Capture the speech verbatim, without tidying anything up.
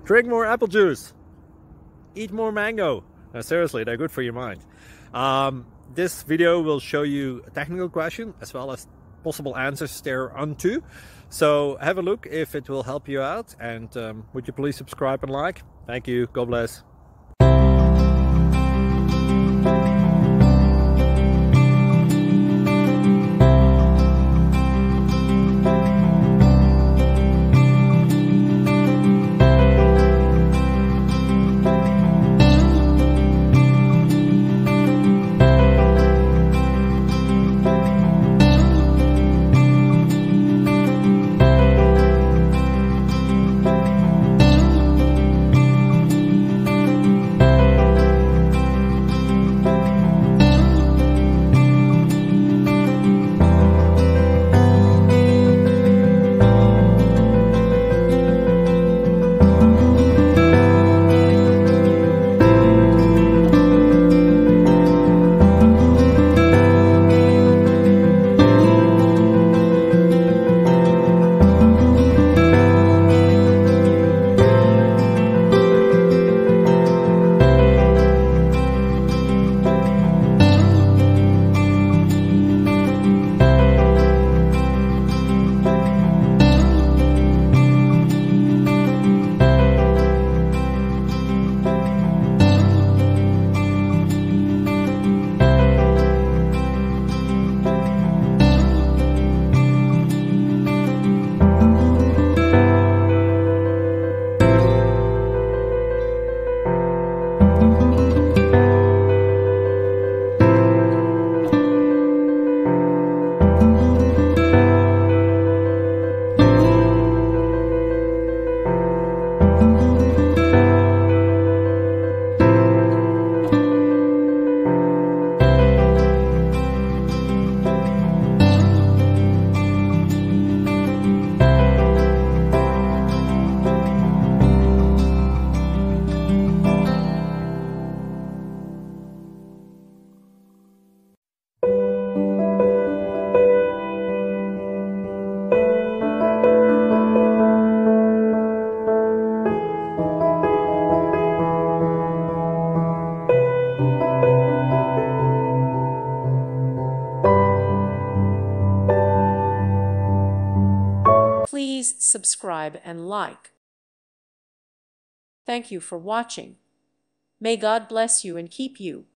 Drink more apple juice. Eat more mango. No, seriously, they're good for your mind. Um, this video will show you a technical question as well as possible answers thereunto. So have a look if it will help you out, and um, would you please subscribe and like? Thank you. God bless. Please subscribe and like. Thank you for watching. May God bless you and keep you.